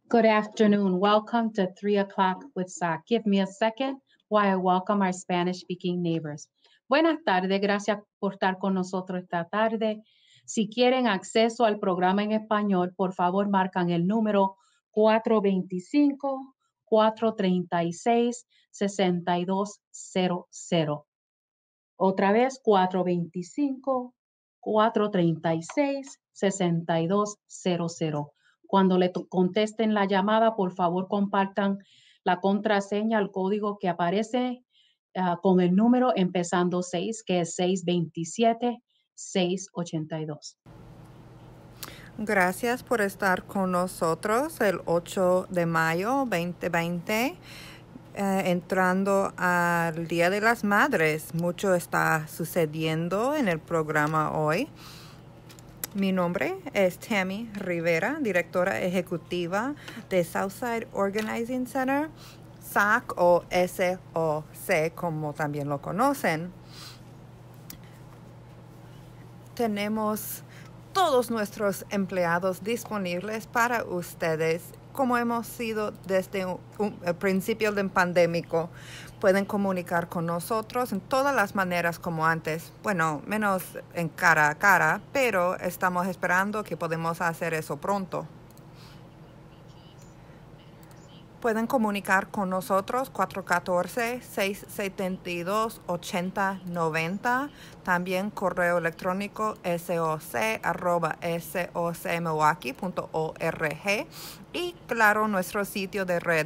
Good afternoon. Welcome to 3 o'clock with SAC. Give me a second while I welcome our Spanish-speaking neighbors. Buenas tardes, gracias por estar con nosotros esta tarde. Si quieren acceso al programa en español, por favor marcan el número 425-436-6200. Otra vez, 425-436-6200. Cuando le contesten la llamada, por favor, compartan la contraseña, el código que aparece con el número empezando 6, que es 627-682. Gracias por estar con nosotros el 8 de mayo 2020. Entrando al Día de las Madres, mucho está sucediendo en el programa hoy. Mi nombre es Tammy Rivera, directora ejecutiva de Southside Organizing Center, SAC o SOC, como también lo conocen. Tenemos todos nuestros empleados disponibles para ustedes, como hemos sido desde el principio del pandémico. Pueden comunicar con nosotros en todas las maneras como antes. Bueno, menos en cara a cara, pero estamos esperando que podamos hacer eso pronto. Pueden comunicar con nosotros 414-672-8090. También correo electrónico soc@socmilwaukee.org. Y claro, nuestro sitio de red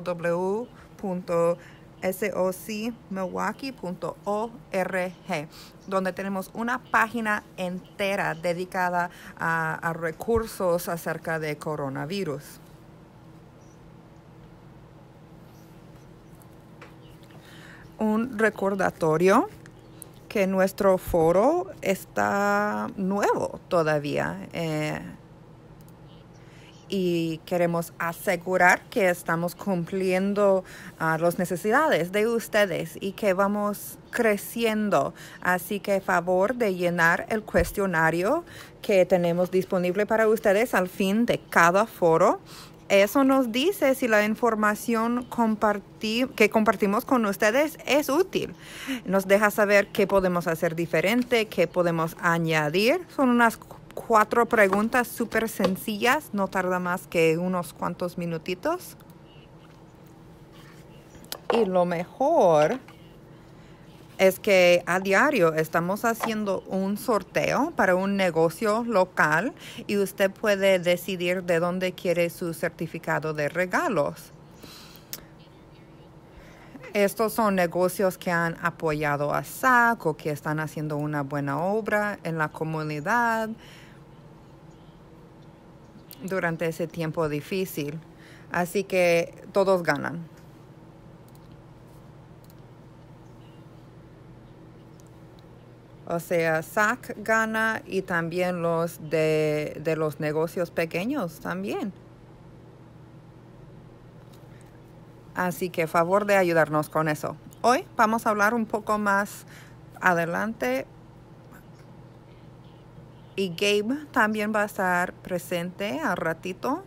www.socimilwaukee.org, donde tenemos una página entera dedicada a recursos acerca de coronavirus. Un recordatorio que nuestro foro está nuevo todavía y queremos asegurar que estamos cumpliendo las necesidades de ustedes y que vamos creciendo. Así que favor de llenar el cuestionario que tenemos disponible para ustedes al fin de cada foro. Eso nos dice si la información que compartimos con ustedes es útil. Nos deja saber qué podemos hacer diferente, qué podemos añadir. Son unas 4 preguntas súper sencillas, no tarda más que unos cuantos minutitos. Y lo mejor es que a diario estamos haciendo un sorteo para un negocio local y usted puede decidir de dónde quiere su certificado de regalos. Estos son negocios que han apoyado a SAC o que están haciendo una buena obra en la comunidad durante ese tiempo difícil. Así que todos ganan. O sea, SAC gana y también los de los negocios pequeños también. Así que favor de ayudarnos con eso. Hoy vamos a hablar un poco más adelante. Y Gabe también va a estar presente al ratito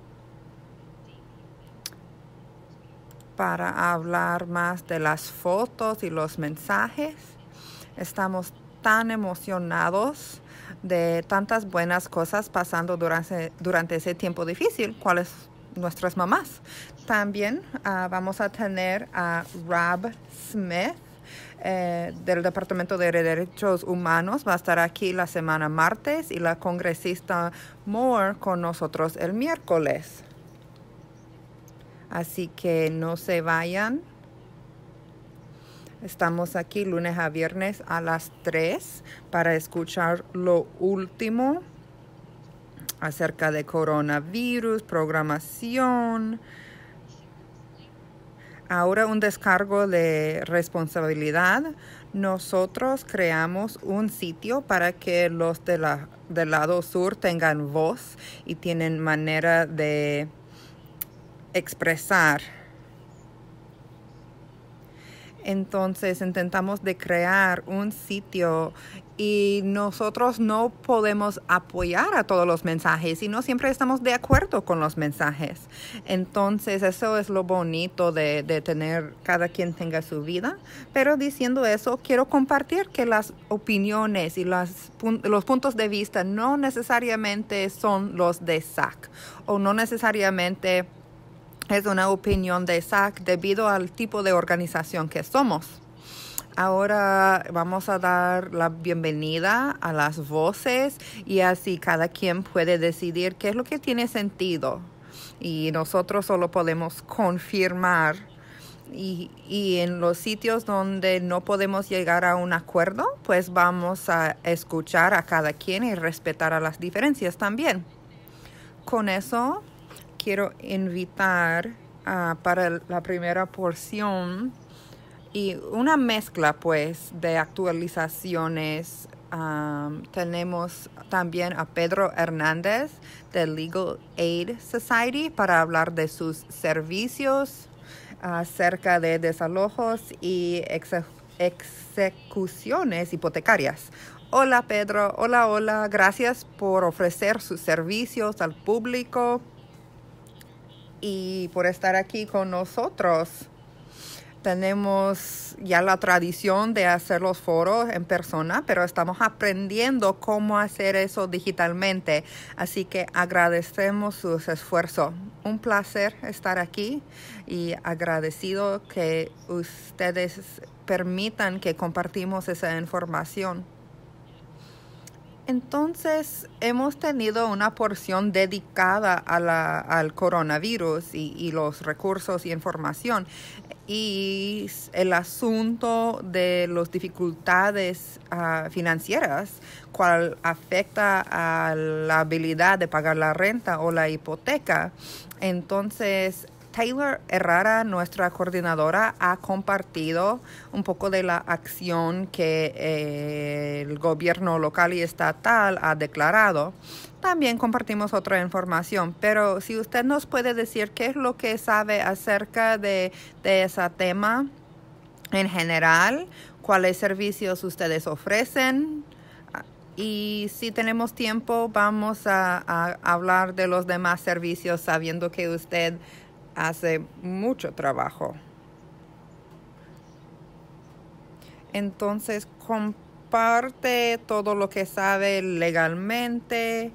para hablar más de las fotos y los mensajes. Estamos tan emocionados de tantas buenas cosas pasando durante ese tiempo difícil, cuáles nuestras mamás. También vamos a tener a Rob Smith del Departamento de Derechos Humanos. Va a estar aquí la semana martes y la congresista Moore con nosotros el miércoles. Así que no se vayan. Estamos aquí lunes a viernes a las 3 para escuchar lo último acerca de coronavirus, programación. Ahora un descargo de responsabilidad. Nosotros creamos un sitio para que los del lado sur tengan voz y tienen manera de expresar. Entonces intentamos de crear un sitio y nosotros no podemos apoyar a todos los mensajes y no siempre estamos de acuerdo con los mensajes. Entonces eso es lo bonito de tener, cada quien tenga su vida. Pero diciendo eso, quiero compartir que las opiniones y los puntos de vista no necesariamente son los de Zach, o no necesariamente es una opinión de Zach debido al tipo de organización que somos. Ahora vamos a dar la bienvenida a las voces y así cada quien puede decidir qué es lo que tiene sentido. Y nosotros solo podemos confirmar. Y en los sitios donde no podemos llegar a un acuerdo, pues vamos a escuchar a cada quien y respetar a las diferencias también. Con eso quiero invitar para la primera porción y una mezcla pues de actualizaciones. Tenemos también a Pedro Hernández del Legal Aid Society para hablar de sus servicios acerca de desalojos y execuciones hipotecarias. Hola Pedro, hola, gracias por ofrecer sus servicios al público y por estar aquí con nosotros. Tenemos ya la tradición de hacer los foros en persona, pero estamos aprendiendo cómo hacer eso digitalmente. Así que agradecemos sus esfuerzos. Un placer estar aquí y agradecido que ustedes permitan que compartimos esa información. Entonces, hemos tenido una porción dedicada al coronavirus y los recursos y información. Y el asunto de las dificultades financieras, cual afecta a la habilidad de pagar la renta o la hipoteca. Entonces, Taylor Herrera, nuestra coordinadora, ha compartido un poco de la acción que el gobierno local y estatal ha declarado. También compartimos otra información, pero si usted nos puede decir qué es lo que sabe acerca de ese tema en general, cuáles servicios ustedes ofrecen. Y si tenemos tiempo, vamos a hablar de los demás servicios, sabiendo que usted hace mucho trabajo. Entonces, comparte todo lo que sabe legalmente.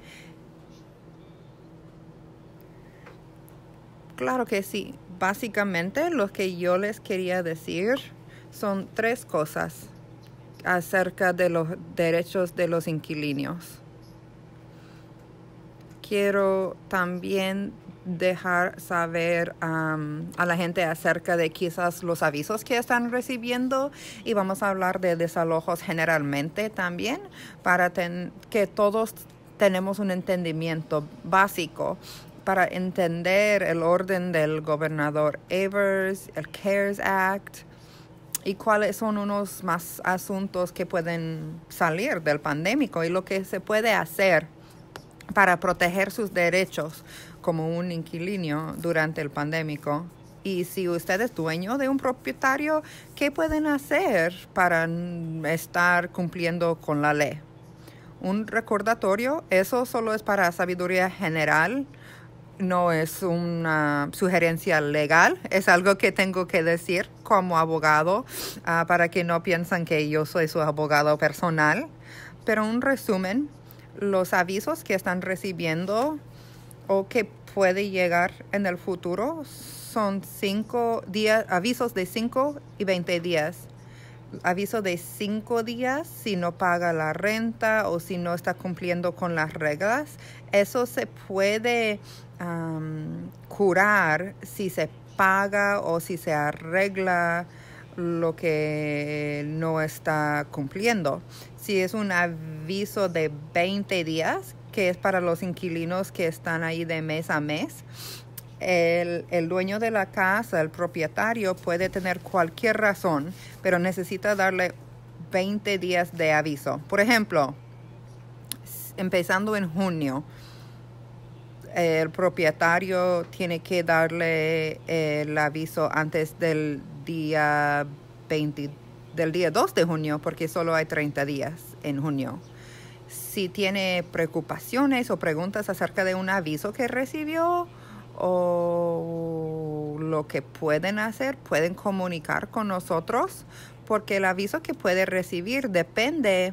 Claro que sí. Básicamente, lo que yo les quería decir son 3 cosas acerca de los derechos de los inquilinos. Quiero también dejar saber a la gente acerca de quizás los avisos que están recibiendo y vamos a hablar de desalojos generalmente también para que todos tenemos un entendimiento básico para entender el orden del gobernador Evers, el CARES Act y cuáles son unos más asuntos que pueden salir del pandémico y lo que se puede hacer para proteger sus derechos como un inquilino durante el pandémico. Y si usted es dueño de un propietario, ¿qué pueden hacer para estar cumpliendo con la ley? Un recordatorio, eso solo es para sabiduría general, no es una sugerencia legal, es algo que tengo que decir como abogado para que no piensen que yo soy su abogado personal. Pero un resumen, los avisos que están recibiendo o que puede llegar en el futuro son 5 días, avisos de 5 y 20 días. Aviso de 5 días si no paga la renta o si no está cumpliendo con las reglas. Eso se puede curar si se paga o si se arregla lo que no está cumpliendo. Si es un aviso de 20 días, que es para los inquilinos que están ahí de mes a mes, el dueño de la casa, el propietario, puede tener cualquier razón, pero necesita darle 20 días de aviso. Por ejemplo, empezando en junio, el propietario tiene que darle el aviso antes del día 22 del día 2 de junio, porque solo hay 30 días en junio. Si tiene preocupaciones o preguntas acerca de un aviso que recibió o lo que pueden hacer, pueden comunicar con nosotros, porque el aviso que puede recibir depende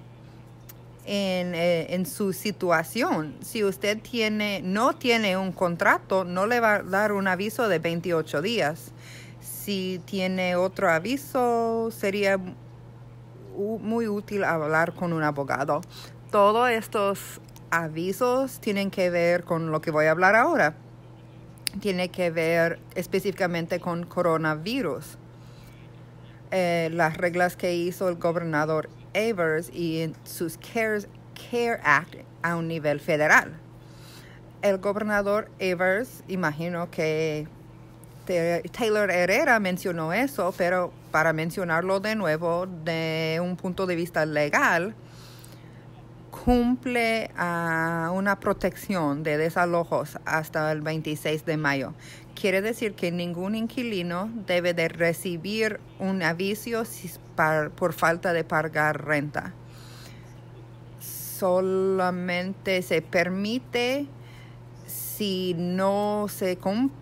en su situación. Si usted no tiene un contrato, no le va a dar un aviso de 28 días. Si tiene otro aviso, sería muy útil hablar con un abogado. Todos estos avisos tienen que ver con lo que voy a hablar ahora. Tiene que ver específicamente con coronavirus. Las reglas que hizo el gobernador Evers y en sus Care Act a un nivel federal. El gobernador Evers, imagino que Taylor Herrera mencionó eso, pero para mencionarlo de nuevo, de un punto de vista legal, cumple una protección de desalojos hasta el 26 de mayo. Quiere decir que ningún inquilino debe de recibir un aviso por falta de pagar renta. Solamente se permite si no se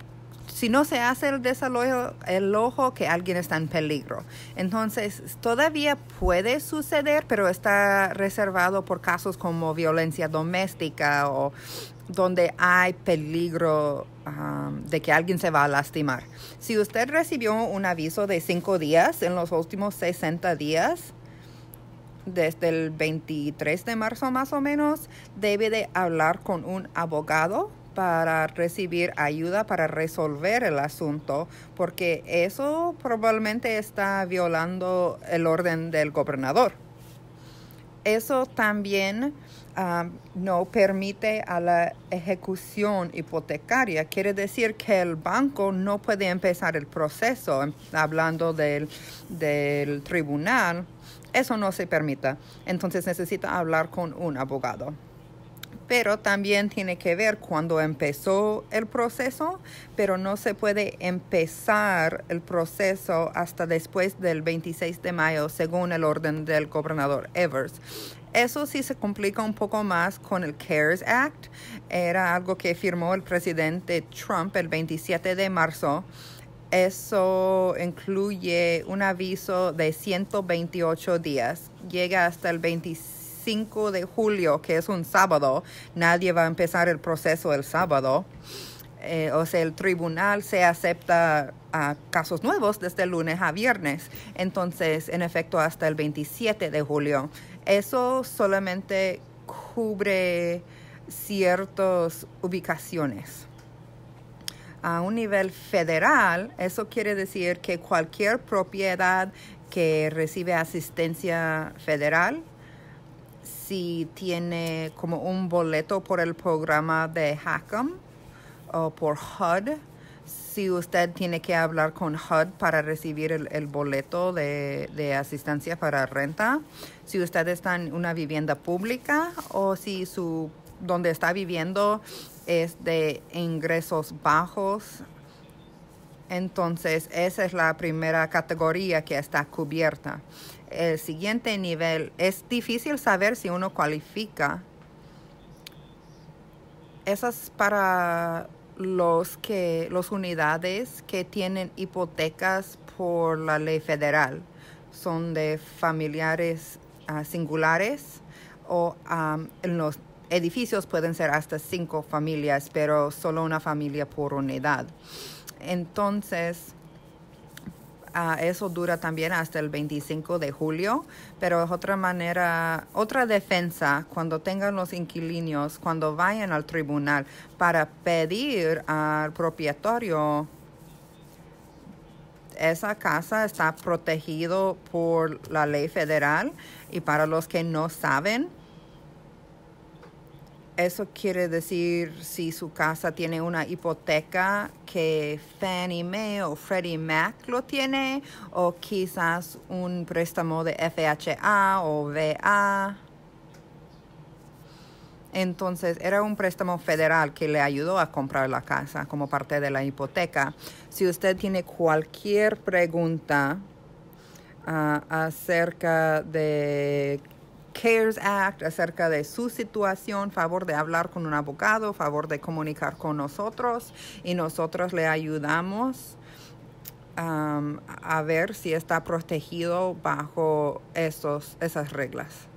hace el desalojo que alguien está en peligro. Entonces, todavía puede suceder, pero está reservado por casos como violencia doméstica o donde hay peligro de que alguien se va a lastimar. Si usted recibió un aviso de 5 días en los últimos 60 días, desde el 23 de marzo más o menos, debe de hablar con un abogado para recibir ayuda para resolver el asunto, porque eso probablemente está violando el orden del gobernador. Eso también no permite a la ejecución hipotecaria. Quiere decir que el banco no puede empezar el proceso. Hablando del tribunal, eso no se permite. Entonces necesita hablar con un abogado. Pero también tiene que ver cuando empezó el proceso, pero no se puede empezar el proceso hasta después del 26 de mayo, según el orden del gobernador Evers. Eso sí se complica un poco más con el CARES Act. Era algo que firmó el presidente Trump el 27 de marzo. Eso incluye un aviso de 128 días. Llega hasta el 25 de julio, que es un sábado. Nadie va a empezar el proceso el sábado. O sea, el tribunal se acepta casos nuevos desde el lunes a viernes. Entonces, en efecto, hasta el 27 de julio. Eso solamente cubre ciertas ubicaciones. A un nivel federal, eso quiere decir que cualquier propiedad que recibe asistencia federal, si tiene como un boleto por el programa de HACM o por HUD, si usted tiene que hablar con HUD para recibir el boleto de asistencia para renta, si usted está en una vivienda pública o si donde está viviendo es de ingresos bajos, entonces esa es la primera categoría que está cubierta. El siguiente nivel, es difícil saber si uno cualifica. Eso es para los unidades que tienen hipotecas por la ley federal. Son de familiares singulares o en los edificios pueden ser hasta 5 familias, pero solo una familia por unidad. Entonces, eso dura también hasta el 25 de julio, pero es otra defensa cuando tengan los inquilinos, cuando vayan al tribunal para pedir al propietario. Esa casa está protegido por la ley federal y para los que no saben, eso quiere decir si su casa tiene una hipoteca que Fannie Mae o Freddie Mac lo tiene, o quizás un préstamo de FHA o VA. Entonces, era un préstamo federal que le ayudó a comprar la casa como parte de la hipoteca. Si usted tiene cualquier pregunta acerca de CARES Act, acerca de su situación, favor de hablar con un abogado, favor de comunicar con nosotros y nosotros le ayudamos a ver si está protegido bajo esas reglas.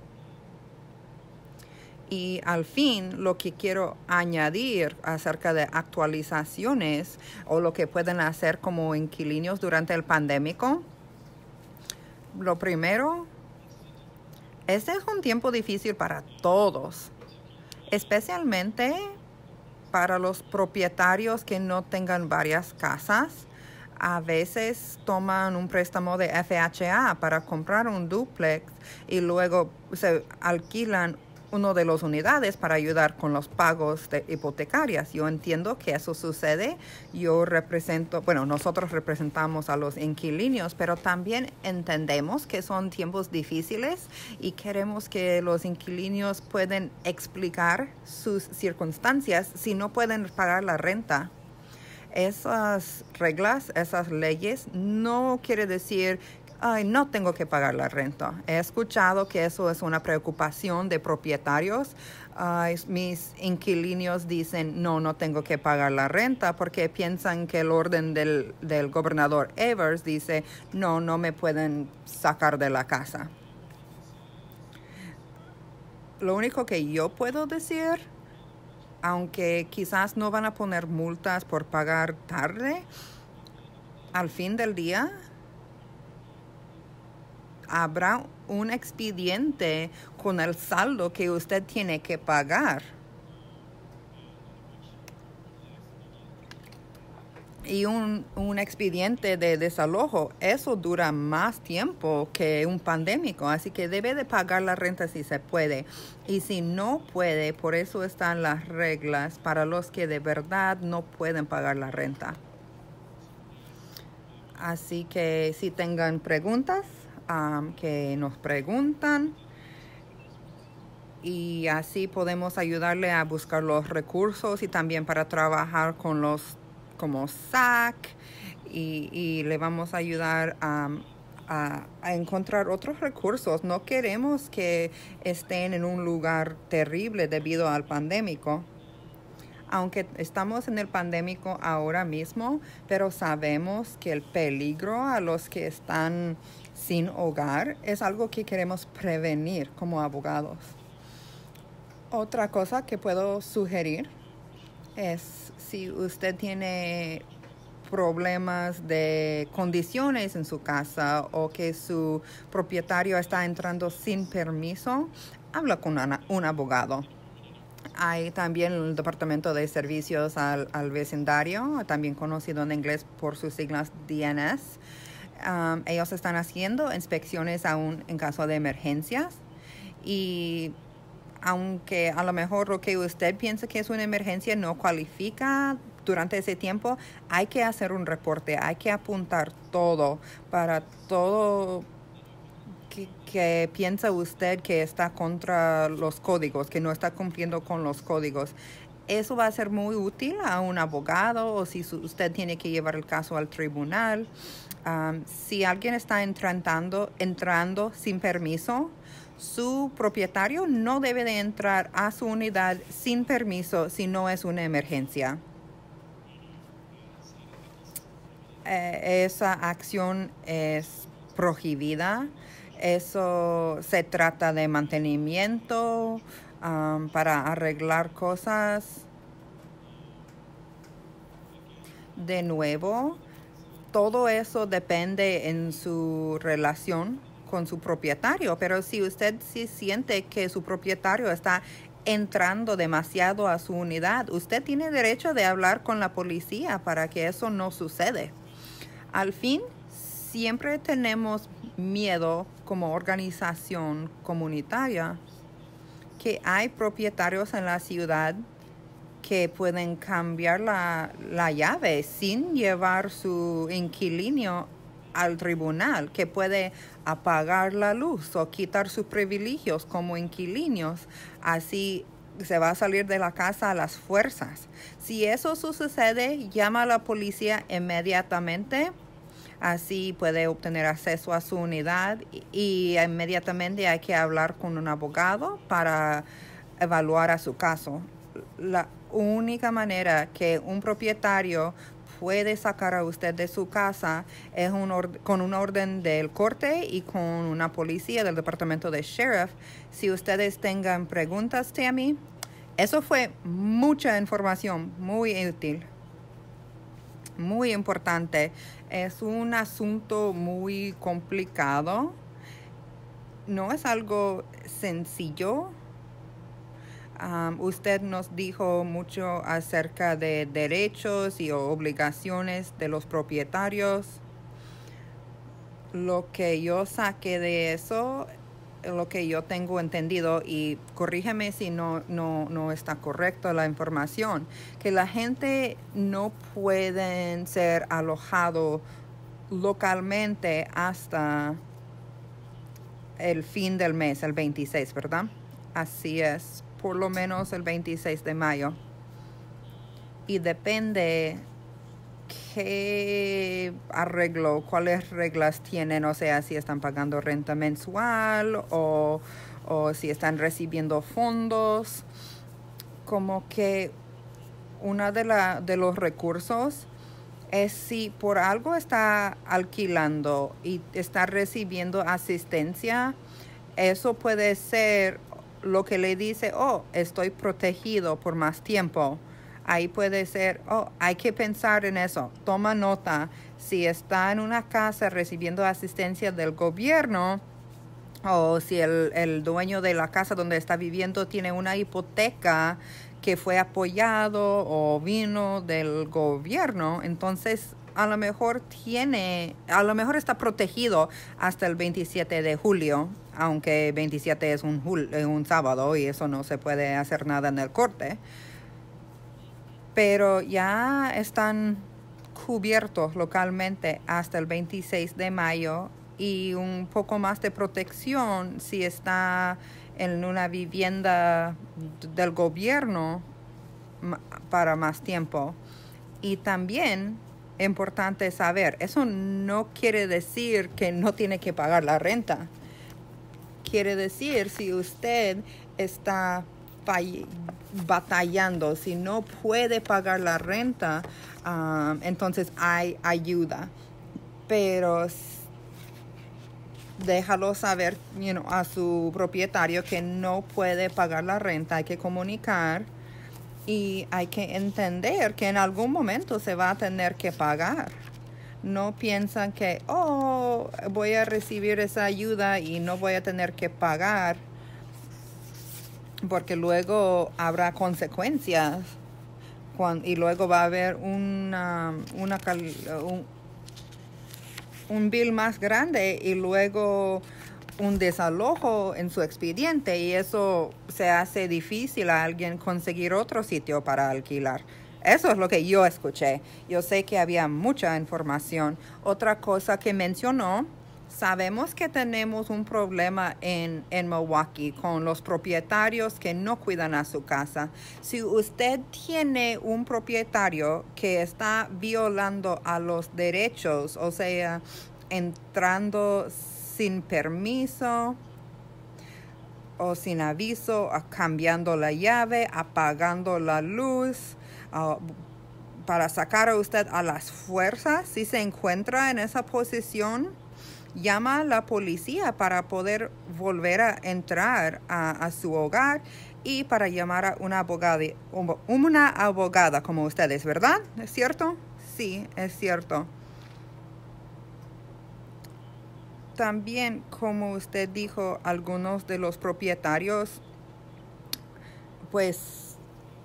Y al fin, lo que quiero añadir acerca de actualizaciones o lo que pueden hacer como inquilinos durante el pandémico. Lo primero, este es un tiempo difícil para todos, especialmente para los propietarios que no tengan varias casas. A veces toman un préstamo de FHA para comprar un dúplex y luego se alquilan una de las unidades para ayudar con los pagos de hipotecarias. Yo entiendo que eso sucede. Nosotros representamos a los inquilinos, pero también entendemos que son tiempos difíciles y queremos que los inquilinos puedan explicar sus circunstancias si no pueden pagar la renta. Esas reglas, esas leyes, no quiere decir no tengo que pagar la renta. He escuchado que eso es una preocupación de propietarios. Mis inquilinos dicen, no tengo que pagar la renta porque piensan que el orden del gobernador Evers dice, no me pueden sacar de la casa. Lo único que yo puedo decir, aunque quizás no van a poner multas por pagar tarde, al fin del día habrá un expediente con el saldo que usted tiene que pagar. Y un expediente de desalojo, eso dura más tiempo que un pandémico, así que debe de pagar la renta si se puede. Y si no puede, por eso están las reglas para los que de verdad no pueden pagar la renta. Así que si tengan preguntas, que nos preguntan y así podemos ayudarle a buscar los recursos y también para trabajar con los como SAC y le vamos a ayudar a encontrar otros recursos. No queremos que estén en un lugar terrible debido al pandémico. Aunque estamos en el pandémico ahora mismo, pero sabemos que el peligro a los que están sin hogar es algo que queremos prevenir como abogados. Otra cosa que puedo sugerir es si usted tiene problemas de condiciones en su casa o que su propietario está entrando sin permiso, habla con un abogado. Hay también el Departamento de Servicios al Vecindario, también conocido en inglés por sus siglas DNS. Ellos están haciendo inspecciones aún en caso de emergencias y aunque a lo mejor lo que usted piensa que es una emergencia no cualifica durante ese tiempo, hay que hacer un reporte, hay que apuntar todo para todo que piensa usted que está contra los códigos, que no está cumpliendo con los códigos. Eso va a ser muy útil a un abogado o si usted tiene que llevar el caso al tribunal. Si alguien está entrando sin permiso, su propietario no debe de entrar a su unidad sin permiso si no es una emergencia. Esa acción es prohibida. Eso se trata de mantenimiento para arreglar cosas. De nuevo, todo eso depende en su relación con su propietario, pero si usted sí siente que su propietario está entrando demasiado a su unidad, usted tiene derecho de hablar con la policía para que eso no suceda. Al fin, siempre tenemos miedo como organización comunitaria que hay propietarios en la ciudad que pueden cambiar la llave sin llevar su inquilino al tribunal, que puede apagar la luz o quitar sus privilegios como inquilinos. Así se va a salir de la casa a las fuerzas. Si eso sucede, llama a la policía inmediatamente. Así puede obtener acceso a su unidad y inmediatamente hay que hablar con un abogado para evaluar a su caso. La única manera que un propietario puede sacar a usted de su casa es con una orden del corte y con una policía del departamento de sheriff. Si ustedes tengan preguntas, Tammy, eso fue mucha información, muy útil, muy importante. Es un asunto muy complicado. No es algo sencillo. Usted nos dijo mucho acerca de derechos y obligaciones de los propietarios. Lo que yo saqué de eso, lo que yo tengo entendido, y corrígeme si no está correcta la información, que la gente no puede ser alojado localmente hasta el fin del mes, el 26, ¿verdad? Así es, por lo menos el 26 de mayo. Y depende qué arreglo, cuáles reglas tienen, o sea, si están pagando renta mensual o si están recibiendo fondos. Como que uno de los recursos es si por algo está alquilando y está recibiendo asistencia, eso puede ser lo que le dice, oh, estoy protegido por más tiempo. Ahí puede ser, oh, hay que pensar en eso. Toma nota. Si está en una casa recibiendo asistencia del gobierno, o si el dueño de la casa donde está viviendo tiene una hipoteca que fue apoyado o vino del gobierno, entonces a lo mejor está protegido hasta el 27 de julio, aunque 27 es un sábado y eso no se puede hacer nada en el corte. Pero ya están cubiertos localmente hasta el 26 de mayo y un poco más de protección si está en una vivienda del gobierno para más tiempo. Y también es importante saber, eso no quiere decir que no tiene que pagar la renta. Quiere decir si usted está batallando, si no puede pagar la renta, entonces hay ayuda. Pero déjalo saber a su propietario que no puede pagar la renta. Hay que comunicar y hay que entender que en algún momento se va a tener que pagar. No piensan que, oh, voy a recibir esa ayuda y no voy a tener que pagar, porque luego habrá consecuencias y luego va a haber un bill más grande y luego un desalojo en su expediente, y eso se hace difícil a alguien conseguir otro sitio para alquilar. Eso es lo que yo escuché. Yo sé que había mucha información. Otra cosa que mencionó, sabemos que tenemos un problema en Milwaukee con los propietarios que no cuidan a su casa. Si usted tiene un propietario que está violando a los derechos, o sea, entrando sin permiso o sin aviso, cambiando la llave, apagando la luz, para sacar a usted a las fuerzas, si se encuentra en esa posición, llama a la policía para poder volver a entrar a su hogar y para llamar a una abogada como ustedes, ¿verdad? ¿Es cierto? Sí, es cierto. También, como usted dijo, algunos de los propietarios, pues,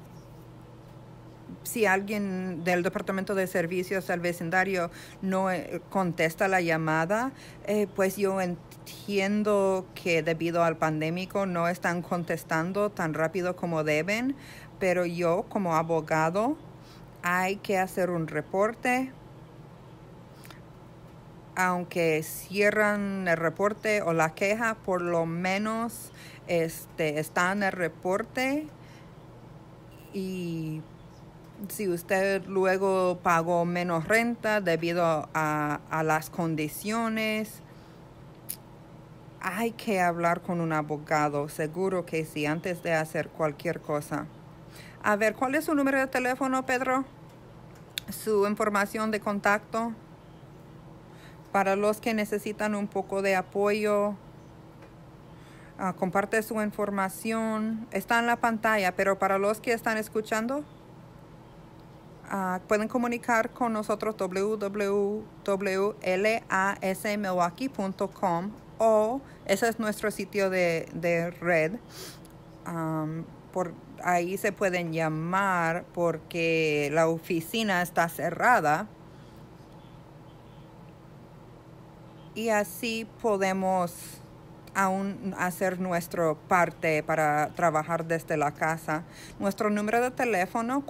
si alguien del Departamento de Servicios al Vecindario no contesta la llamada, pues yo entiendo que debido al pandémico no están contestando tan rápido como deben, pero yo como abogado hay que hacer un reporte. Aunque cierran el reporte o la queja, por lo menos está en el reporte y Si usted luego pagó menos renta debido a las condiciones, hay que hablar con un abogado, seguro que sí, antes de hacer cualquier cosa. A ver, ¿cuál es su número de teléfono, Pedro? Su información de contacto. Para los que necesitan un poco de apoyo, comparte su información. Está en la pantalla, pero para los que están escuchando, pueden comunicar con nosotros www.lasmilwaukee.com o ese es nuestro sitio de red. Por ahí se pueden llamar porque la oficina está cerrada y así podemos aún hacer nuestra parte para trabajar desde la casa. Nuestro número de teléfono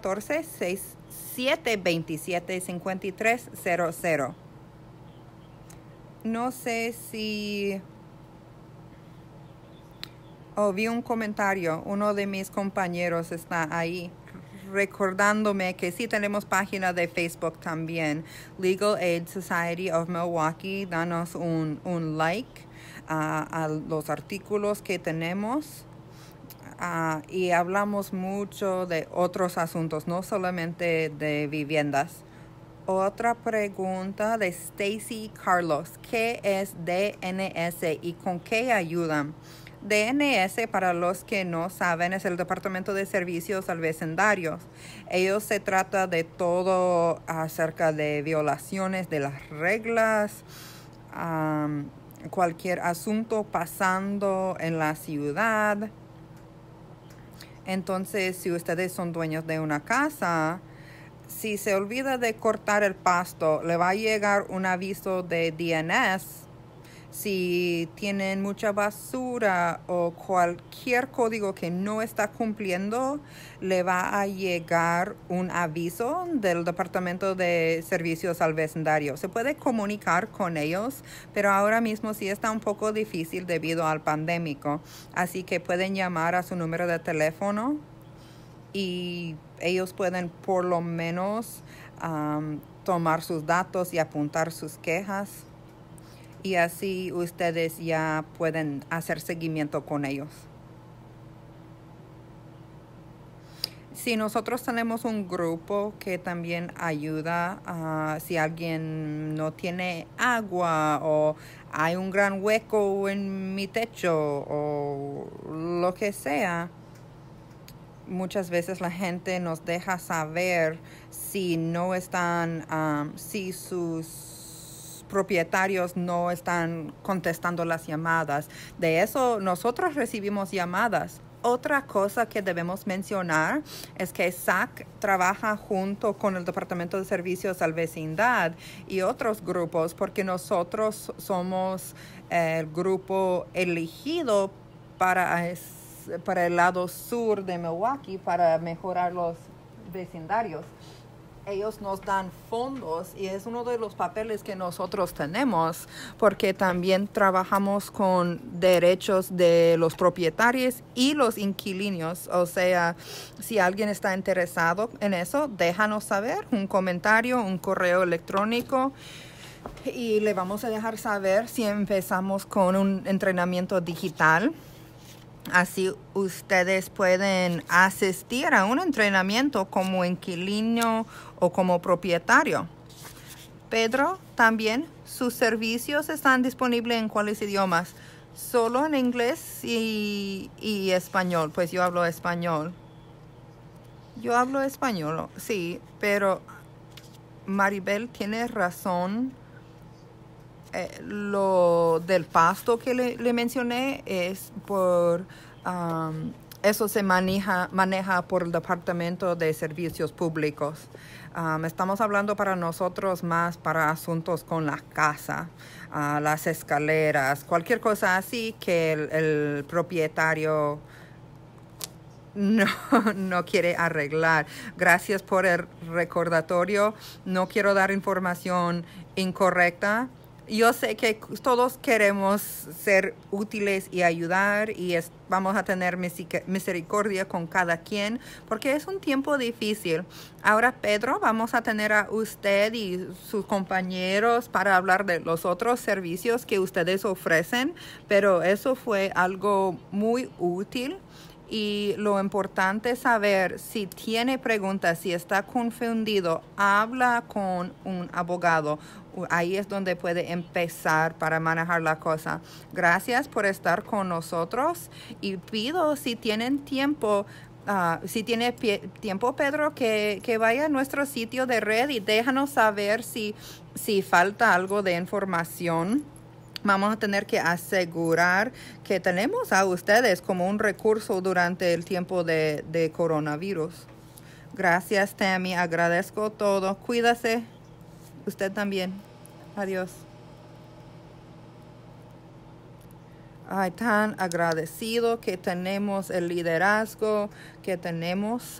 414-6727-5300. No sé si vi un comentario. Uno de mis compañeros está ahí recordándome que sí tenemos página de Facebook también. Legal Aid Society of Milwaukee. Danos un like a los artículos que tenemos. Y hablamos mucho de otros asuntos, no solamente de viviendas. Otra pregunta de Stacy Carlos. ¿Qué es DNS y con qué ayudan? DNS, para los que no saben, es el Departamento de Servicios al Vecindario. Ellos se trata de todo acerca de violaciones de las reglas, cualquier asunto pasando en la ciudad. Entonces, si ustedes son dueños de una casa, si se olvida de cortar el pasto, le va a llegar un aviso de DNS. Si tienen mucha basura o cualquier código que no está cumpliendo, le va a llegar un aviso del Departamento de Servicios al Vecindario. Se puede comunicar con ellos, pero ahora mismo sí está un poco difícil debido al pandémico. Así que pueden llamar a su número de teléfono y ellos pueden por lo menos tomar sus datos y apuntar sus quejas. Y así ustedes ya pueden hacer seguimiento con ellos. Si nosotros tenemos un grupo que también ayuda si alguien no tiene agua o hay un gran hueco en mi techo o lo que sea. Muchas veces la gente nos deja saber si no están, si sus propietarios no están contestando las llamadas. De eso nosotros recibimos llamadas. Otra cosa que debemos mencionar es que SAC trabaja junto con el Departamento de Servicios al Vecindad y otros grupos porque nosotros somos el grupo elegido para el lado sur de Milwaukee para mejorar los vecindarios. Ellos nos dan fondos y es uno de los papeles que nosotros tenemos porque también trabajamos con derechos de los propietarios y los inquilinos. O sea, si alguien está interesado en eso, déjanos saber, un comentario, un correo electrónico y le vamos a dejar saber si empezamos con un entrenamiento digital. Así ustedes pueden asistir a un entrenamiento como inquilino o como propietario. Pedro, también sus servicios están disponibles en cuáles idiomas. Solo en inglés y español. Pues yo hablo español. Yo hablo español, sí, pero Maribel tiene razón. Lo del pasto que le mencioné es por eso se maneja por el Departamento de Servicios Públicos. Estamos hablando para nosotros más para asuntos con la casa, las escaleras, cualquier cosa así que el propietario no quiere arreglar. Gracias por el recordatorio. No quiero dar información incorrecta. Yo sé que todos queremos ser útiles y ayudar y vamos a tener misericordia con cada quien porque es un tiempo difícil. Ahora, Pedro, vamos a tener a usted y sus compañeros para hablar de los otros servicios que ustedes ofrecen, pero eso fue algo muy útil. Y lo importante es saber si tiene preguntas, si está confundido, habla con un abogado. Ahí es donde puede empezar para manejar la cosa. Gracias por estar con nosotros y pido si tienen tiempo, si tiene tiempo, Pedro, que vaya a nuestro sitio de red y déjanos saber si falta algo de información. Vamos a tener que asegurar que tenemos a ustedes como un recurso durante el tiempo de coronavirus. Gracias, Tammy. Agradezco todo. Cuídase. Usted también. Adiós. Ay, tan agradecido que tenemos el liderazgo que tenemos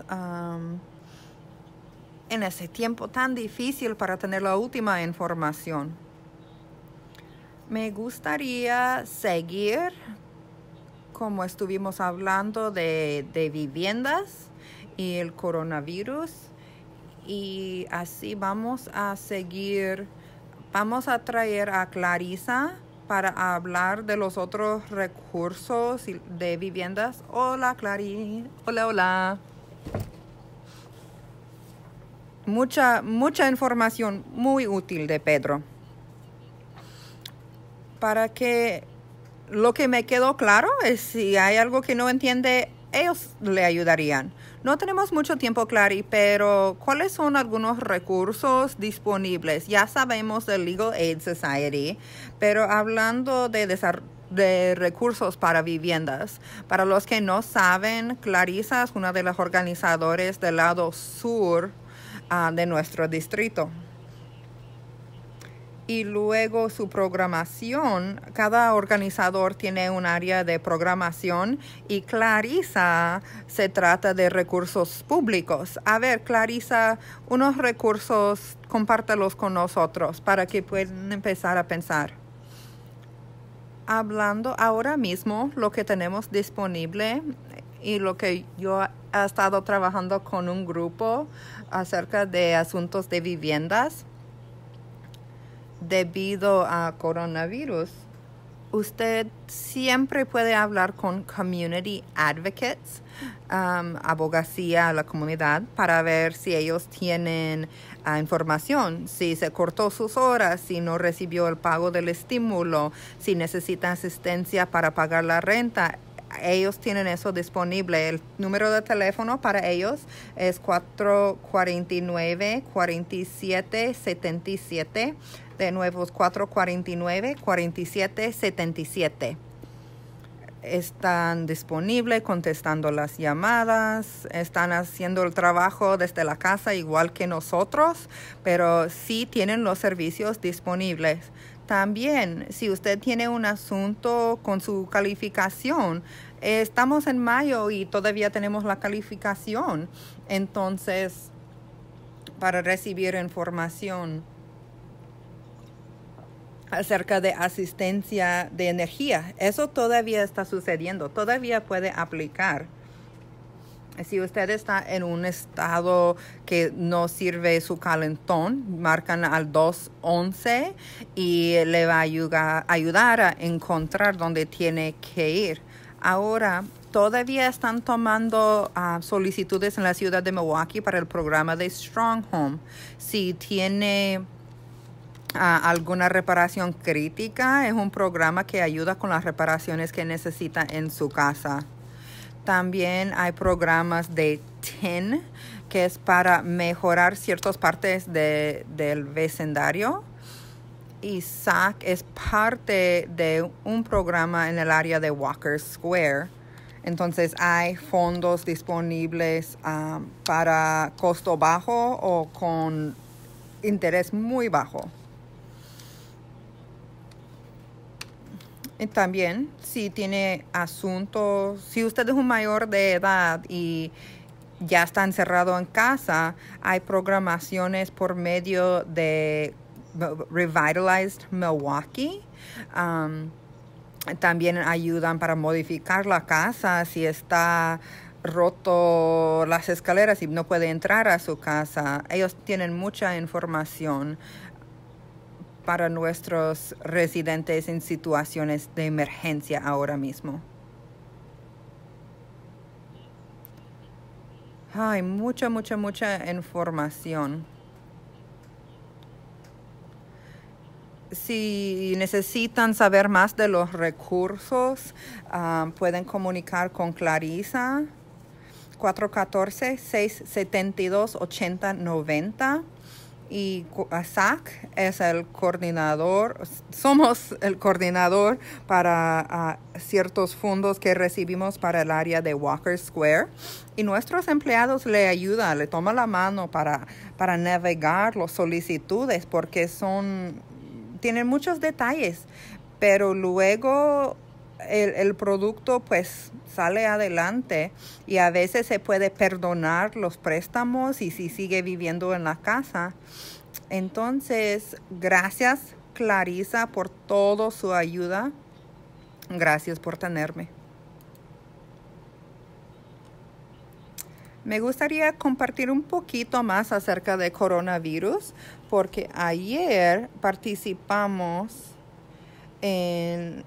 en ese tiempo tan difícil para tener la última información. Me gustaría seguir como estuvimos hablando de viviendas y el coronavirus y así vamos a seguir. Vamos a traer a Clarisa para hablar de los otros recursos de viviendas. Hola, Clary. Hola, hola. Mucha información muy útil de Pedro. Para que lo que me quedó claro es si hay algo que no entiende, ellos le ayudarían. No tenemos mucho tiempo, Clary, pero ¿cuáles son algunos recursos disponibles? Ya sabemos del Legal Aid Society, pero hablando de recursos para viviendas. Para los que no saben, Clarisa es una de las organizadoras del lado sur de nuestro distrito. Y luego su programación, cada organizador tiene un área de programación y Clarisa se trata de recursos públicos. A ver, Clarisa, unos recursos, compártelos con nosotros para que puedan empezar a pensar. Hablando ahora mismo, lo que tenemos disponible y lo que yo he estado trabajando con un grupo acerca de asuntos de viviendas. Debido a coronavirus, usted siempre puede hablar con community advocates, abogacía a la comunidad, para ver si ellos tienen información, si se cortó sus horas, si no recibió el pago del estímulo, si necesita asistencia para pagar la renta. Ellos tienen eso disponible. El número de teléfono para ellos es 449-4777. De nuevo, es 449-4777. Están disponibles contestando las llamadas, están haciendo el trabajo desde la casa igual que nosotros, pero sí tienen los servicios disponibles. También, si usted tiene un asunto con su calificación, estamos en mayo y todavía tenemos la calificación. Entonces, para recibir información acerca de asistencia de energía, eso todavía está sucediendo, todavía puede aplicar. Si usted está en un estado que no sirve su calentón, marcan al 211 y le va a ayudar a encontrar dónde tiene que ir. Ahora, todavía están tomando solicitudes en la ciudad de Milwaukee para el programa de Strong Home. Si tiene alguna reparación crítica, es un programa que ayuda con las reparaciones que necesita en su casa. También hay programas de TIN, que es para mejorar ciertas partes del vecindario. Y SAC es parte de un programa en el área de Walker Square. Entonces hay fondos disponibles para costo bajo o con interés muy bajo. Y también, si tiene asuntos, si usted es un mayor de edad y ya está encerrado en casa, hay programaciones por medio de Revitalized Milwaukee. También ayudan para modificar la casa si está roto las escaleras y no puede entrar a su casa. Ellos tienen mucha información para nuestros residentes en situaciones de emergencia ahora mismo. Hay mucha información. Si necesitan saber más de los recursos, pueden comunicar con Clarisa, 414-672-8090. Y Zach es el coordinador, somos el coordinador para ciertos fondos que recibimos para el área de Walker Square. Y nuestros empleados le ayudan, le toman la mano para navegar las solicitudes porque tienen muchos detalles, pero luego el producto pues sale adelante y a veces se puede perdonar los préstamos y si sigue viviendo en la casa. Entonces, gracias Clarisa por toda su ayuda. Gracias por tenerme. Me gustaría compartir un poquito más acerca de coronavirus porque ayer participamos en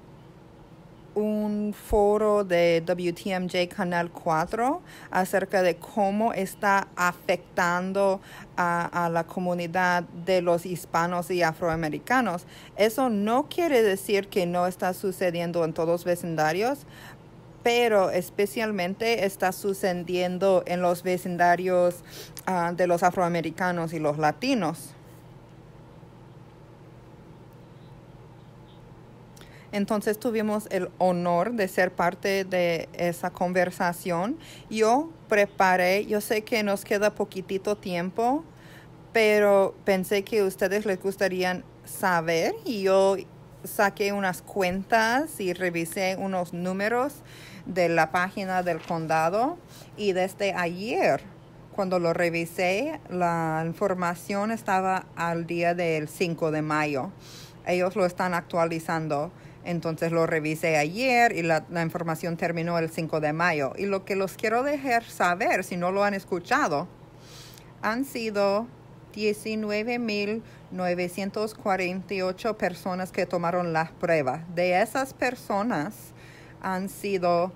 un foro de WTMJ Canal 4 acerca de cómo está afectando a la comunidad de los hispanos y afroamericanos. Eso no quiere decir que no está sucediendo en todos los vecindarios, pero especialmente está sucediendo en los vecindarios de los afroamericanos y los latinos. Entonces tuvimos el honor de ser parte de esa conversación. Yo sé que nos queda poquitito tiempo, pero pensé que a ustedes les gustaría saber y yo saqué unas cuentas y revisé unos números de la página del condado y desde ayer, cuando lo revisé, la información estaba al día del 5 de mayo. Ellos lo están actualizando. Entonces lo revisé ayer y la información terminó el 5 de mayo. Y lo que los quiero dejar saber, si no lo han escuchado, han sido 19,948 personas que tomaron la prueba. De esas personas han sido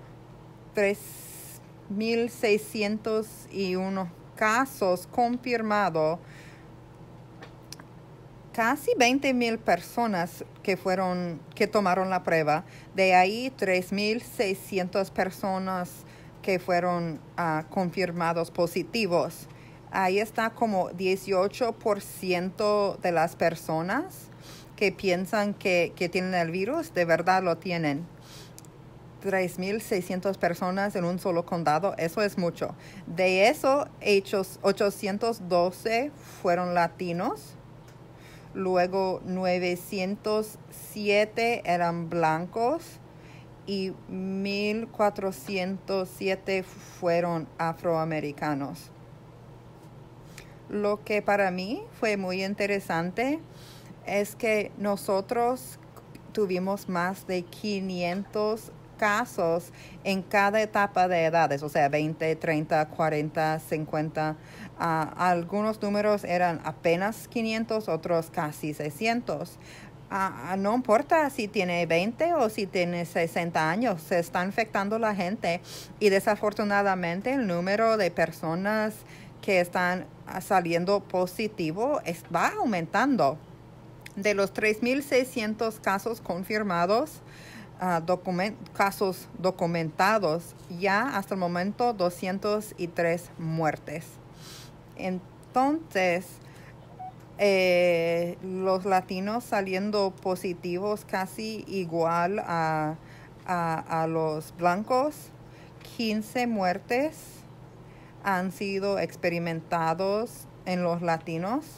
3,601 casos confirmados. Casi 20,000 personas que tomaron la prueba. De ahí 3,600 personas que fueron confirmados positivos. Ahí está como 18% de las personas que piensan que tienen el virus, de verdad lo tienen. 3,600 personas en un solo condado, eso es mucho. De eso, 812 fueron latinos. Luego 907 eran blancos y 1,407 fueron afroamericanos. Lo que para mí fue muy interesante es que nosotros tuvimos más de 500 casos en cada etapa de edades, o sea, 20, 30, 40, 50. Algunos números eran apenas 500, otros casi 600. No importa si tiene 20 o si tiene 60 años, se está infectando la gente y desafortunadamente el número de personas que están saliendo positivo va aumentando. De los 3,600 casos confirmados, casos documentados, ya hasta el momento 203 muertes. Entonces, los latinos saliendo positivos casi igual a los blancos. 15 muertes han sido experimentados en los latinos,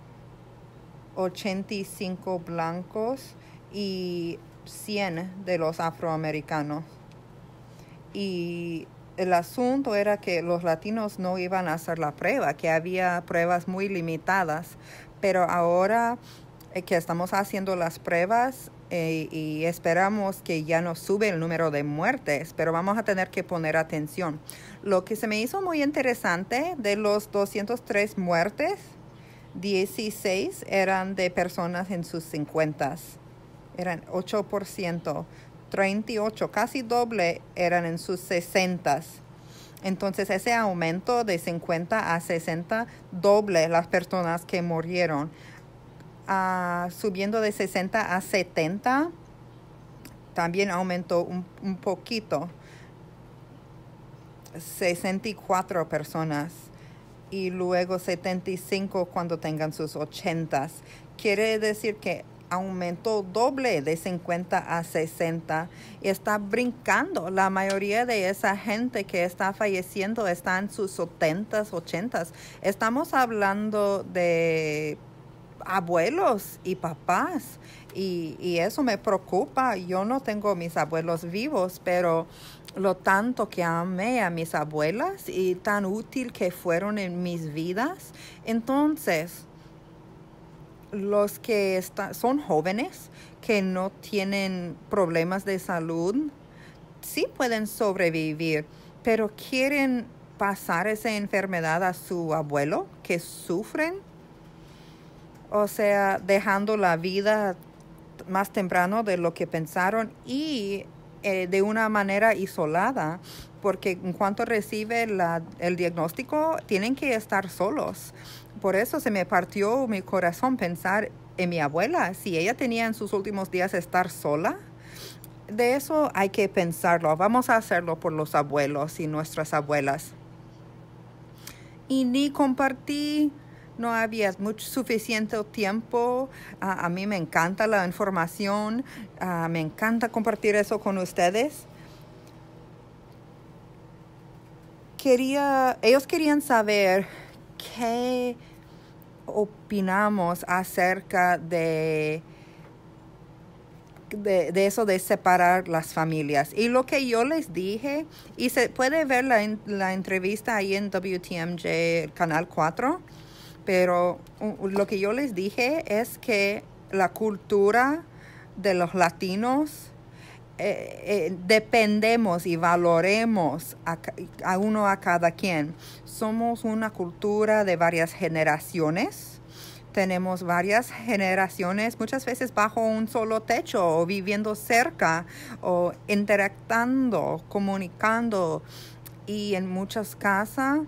85 blancos y 100 de los afroamericanos. Y el asunto era que los latinos no iban a hacer la prueba, que había pruebas muy limitadas, pero ahora que estamos haciendo las pruebas y esperamos que ya no sube el número de muertes, pero vamos a tener que poner atención. Lo que se me hizo muy interesante, de los 203 muertes, 16 eran de personas en sus 50. Eran 8%. 38, casi doble, eran en sus 60. Entonces, ese aumento de 50 a 60, doble las personas que murieron. Subiendo de 60 a 70, también aumentó un poquito. 64 personas. Y luego 75 cuando tengan sus 80. Quiere decir que aumentó doble de 50 a 60 y está brincando. La mayoría de esa gente que está falleciendo está en sus 70s, 80s. Estamos hablando de abuelos y papás y eso me preocupa. Yo no tengo mis abuelos vivos, pero lo tanto que amé a mis abuelas y tan útil que fueron en mis vidas. Entonces, los que son jóvenes, que no tienen problemas de salud, sí pueden sobrevivir, pero quieren pasar esa enfermedad a su abuelo, que sufren, o sea, dejando la vida más temprano de lo que pensaron y de una manera isolada, porque en cuanto recibe el diagnóstico, tienen que estar solos. Por eso se me partió mi corazón pensar en mi abuela. Si ella tenía en sus últimos días estar sola, de eso hay que pensarlo. Vamos a hacerlo por los abuelos y nuestras abuelas. Y ni compartí, no había suficiente tiempo. A mí me encanta la información, me encanta compartir eso con ustedes. Ellos querían saber qué opinamos acerca de eso de separar las familias. Y lo que yo les dije, y se puede ver la entrevista ahí en WTMJ, Canal 4, pero lo que yo les dije es que la cultura de los latinos, dependemos y valoremos a uno a cada quien. Somos una cultura de varias generaciones. Tenemos varias generaciones, muchas veces bajo un solo techo o viviendo cerca o interactuando, comunicando. Y en muchas casas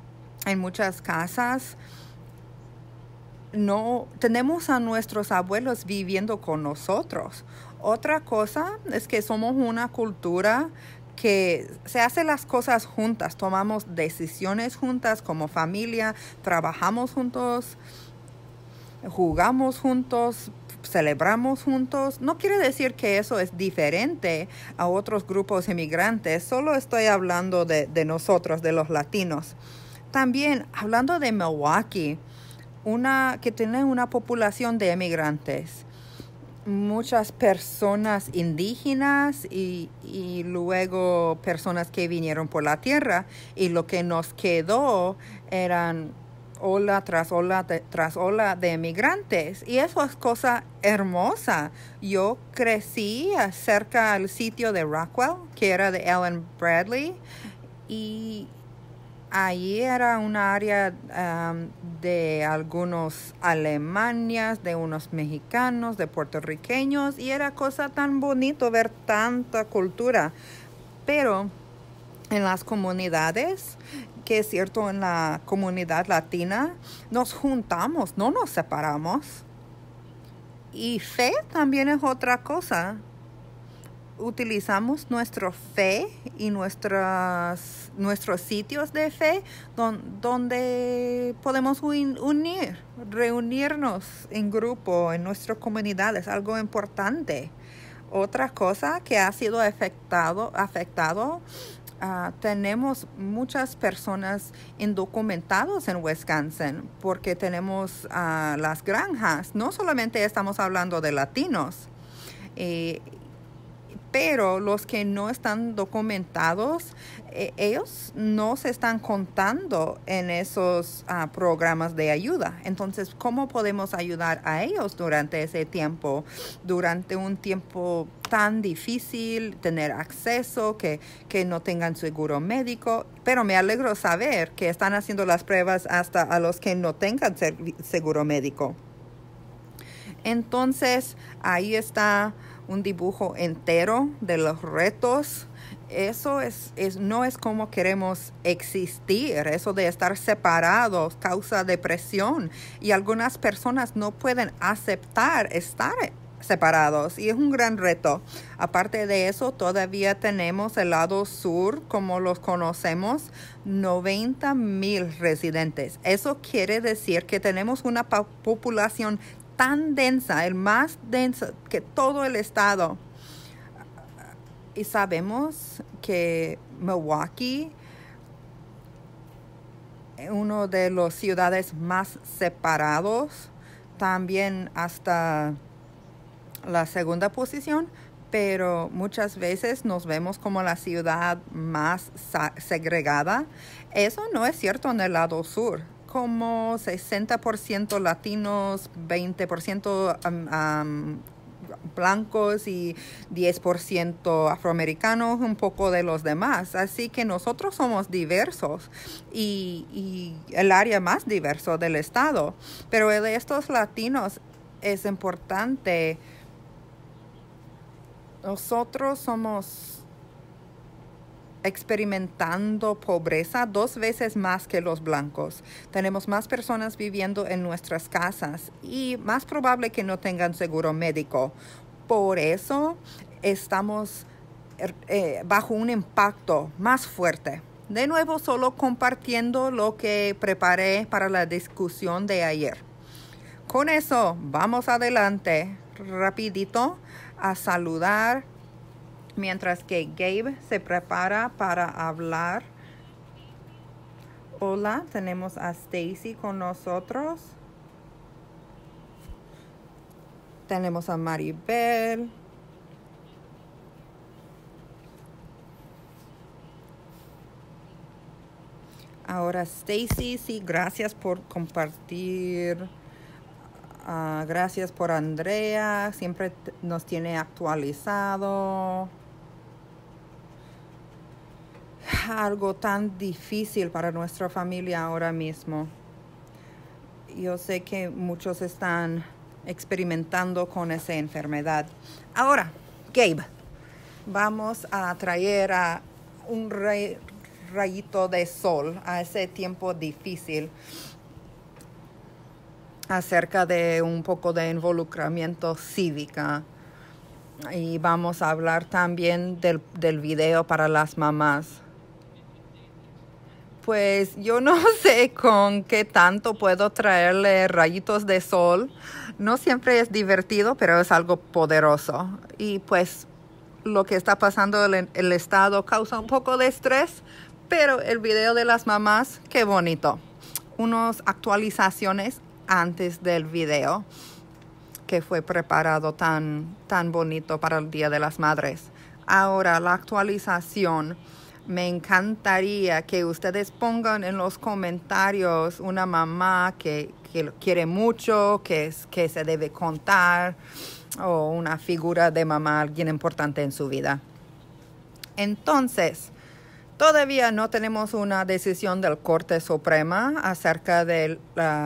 no tenemos a nuestros abuelos viviendo con nosotros. Otra cosa es que somos una cultura que se hace las cosas juntas, tomamos decisiones juntas como familia, trabajamos juntos, jugamos juntos, celebramos juntos. No quiere decir que eso es diferente a otros grupos inmigrantes, solo estoy hablando de nosotros, de los latinos. También hablando de Milwaukee, que tiene una población de inmigrantes, muchas personas indígenas y luego personas que vinieron por la tierra, y lo que nos quedó eran ola tras ola tras ola de inmigrantes, y eso es cosa hermosa. Yo crecí cerca del sitio de Rockwell, que era de Ellen Bradley, y allí era un área de algunos alemanes, de unos mexicanos, de puertorriqueños, y era cosa tan bonito ver tanta cultura. Pero en las comunidades, que es cierto, en la comunidad latina, nos juntamos, no nos separamos. Y fe también es otra cosa. Utilizamos nuestra fe y nuestros sitios de fe donde podemos reunirnos en grupo, en nuestra comunidad. Es algo importante. Otra cosa que ha sido afectado, tenemos muchas personas indocumentadas en Wisconsin porque tenemos las granjas. No solamente estamos hablando de latinos, pero los que no están documentados, ellos no se están contando en esos programas de ayuda. Entonces, ¿cómo podemos ayudar a ellos durante ese tiempo? Durante un tiempo tan difícil, tener acceso, que no tengan seguro médico. Pero me alegro saber que están haciendo las pruebas hasta a los que no tengan seguro médico. Entonces, ahí está un dibujo entero de los retos. Eso no es como queremos existir. Eso de estar separados causa depresión. Y algunas personas no pueden aceptar estar separados. Y es un gran reto. Aparte de eso, todavía tenemos el lado sur, como los conocemos, 90,000 residentes. Eso quiere decir que tenemos una población tan densa, el más densa que todo el estado. Y sabemos que Milwaukee, uno de las ciudades más separados, también hasta la segunda posición, pero muchas veces nos vemos como la ciudad más segregada. Eso no es cierto en el lado sur. Como 60% latinos, 20% blancos y 10% afroamericanos, un poco de los demás. Así que nosotros somos diversos y el área más diverso del estado. Pero de estos latinos es importante. Nosotros somos experimentando pobreza 2 veces más que los blancos. Tenemos más personas viviendo en nuestras casas y más probable que no tengan seguro médico. Por eso estamos bajo un impacto más fuerte. De nuevo, solo compartiendo lo que preparé para la discusión de ayer. Con eso, vamos adelante rapidito a saludar. Mientras que Gabe se prepara para hablar. Hola, tenemos a Stacy con nosotros. Tenemos a Maribel. Ahora Stacy, sí, gracias por compartir. Gracias por Andrea, siempre nos tiene actualizado. Algo tan difícil para nuestra familia ahora mismo. Yo sé que muchos están experimentando con esa enfermedad. Ahora, Gabe, vamos a traer a un rayito de sol a ese tiempo difícil acerca de un poco de involucramiento cívica. Y vamos a hablar también del video para las mamás. Pues yo no sé con qué tanto puedo traerle rayitos de sol. No siempre es divertido, pero es algo poderoso. Y pues lo que está pasando en el estado causa un poco de estrés, pero el video de las mamás, qué bonito. Unas actualizaciones antes del video que fue preparado tan bonito para el Día de las Madres. Ahora, la actualización. Me encantaría que ustedes pongan en los comentarios una mamá que lo quiere mucho, que se debe contar, o una figura de mamá, alguien importante en su vida. Entonces, todavía no tenemos una decisión del Corte Suprema acerca de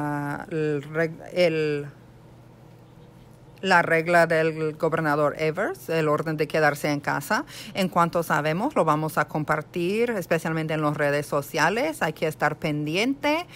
la regla del gobernador Evers, el orden de quedarse en casa. En cuanto sabemos, lo vamos a compartir, especialmente en las redes sociales. Hay que estar pendiente.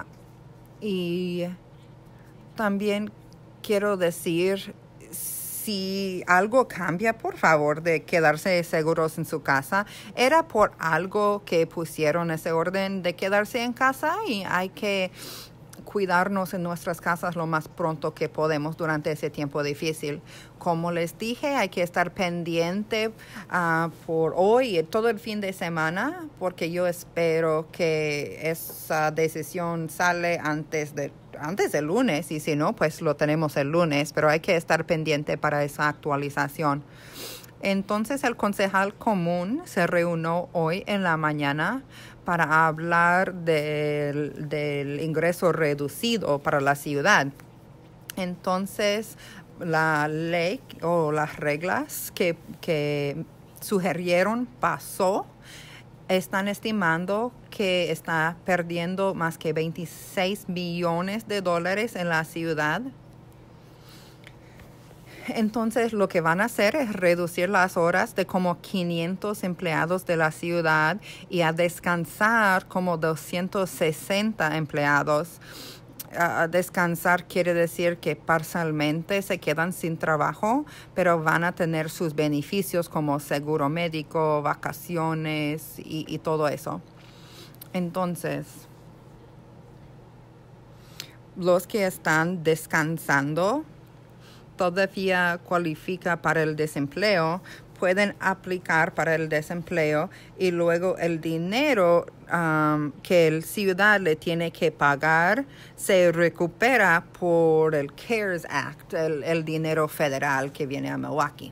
Y también quiero decir, si algo cambia, por favor, de quedarse seguros en su casa. Era por algo que pusieron ese orden de quedarse en casa y hay que cuidarnos en nuestras casas lo más pronto que podemos durante ese tiempo difícil. Como les dije, hay que estar pendiente por hoy y todo el fin de semana, porque yo espero que esa decisión sale antes del lunes, y si no, pues lo tenemos el lunes, pero hay que estar pendiente para esa actualización. Entonces el concejal común se reunió hoy en la mañana para hablar del ingreso reducido para la ciudad. Entonces la ley o las reglas que sugirieron pasó. Están estimando que está perdiendo más que 26 millones de dólares en la ciudad. Entonces, lo que van a hacer es reducir las horas de como 500 empleados de la ciudad y a descansar como 260 empleados. Descansar quiere decir que parcialmente se quedan sin trabajo, pero van a tener sus beneficios como seguro médico, vacaciones y todo eso. Entonces, los que están descansando todavía cualifica para el desempleo, pueden aplicar para el desempleo y luego el dinero que el ciudad le tiene que pagar se recupera por el CARES Act, el dinero federal que viene a Milwaukee.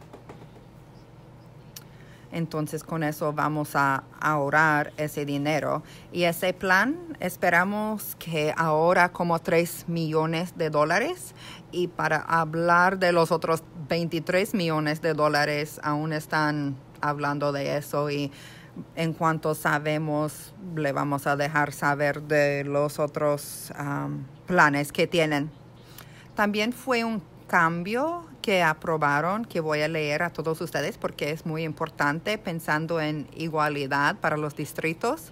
Entonces con eso vamos a ahorrar ese dinero. Y ese plan esperamos que ahorra como 3 millones de dólares. Y para hablar de los otros 23 millones de dólares, aún están hablando de eso. Y en cuanto sabemos, le vamos a dejar saber de los otros planes que tienen. También fue un cambio que aprobaron, que voy a leer a todos ustedes porque es muy importante pensando en igualdad para los distritos.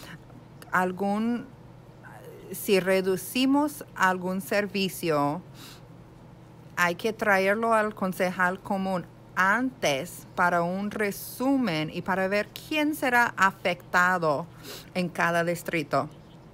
Si reducimos algún servicio, hay que traerlo al concejal común antes para un resumen y para ver quién será afectado en cada distrito.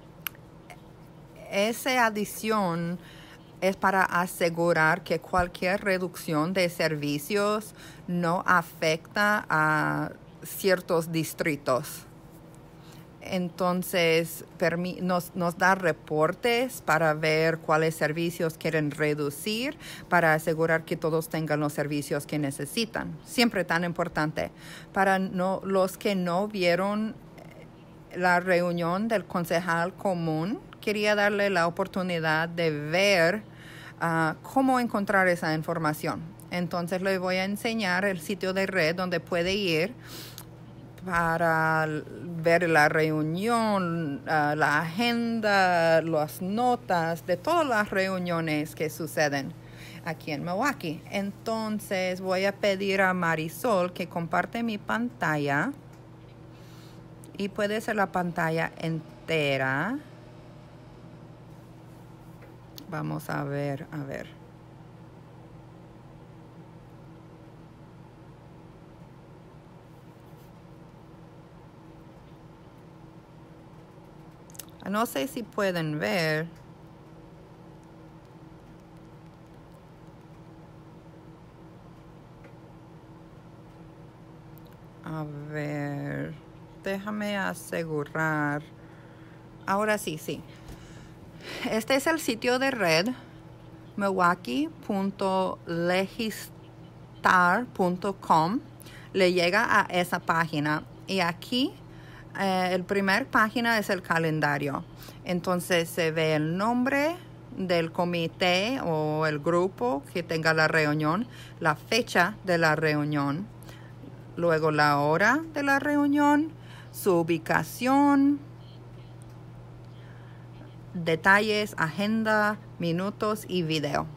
Esa adición es para asegurar que cualquier reducción de servicios no afecta a ciertos distritos. Entonces, nos da reportes para ver cuáles servicios quieren reducir, para asegurar que todos tengan los servicios que necesitan. Siempre tan importante. Para los que no vieron la reunión del concejal común, quería darle la oportunidad de ver cómo encontrar esa información. Entonces le voy a enseñar el sitio de red donde puede ir para ver la reunión, la agenda, las notas de todas las reuniones que suceden aquí en Milwaukee. Entonces voy a pedir a Marisol que comparte mi pantalla y puede ser la pantalla entera. Vamos a ver. No sé si pueden ver. A ver, déjame asegurar. Ahora sí. Este es el sitio de red, milwaukee.legistar.com. Le llega a esa página y aquí el primer página es el calendario. Entonces se ve el nombre del comité o el grupo que tenga la reunión, la fecha de la reunión, luego la hora de la reunión, su ubicación, detalles, agenda, minutos y video.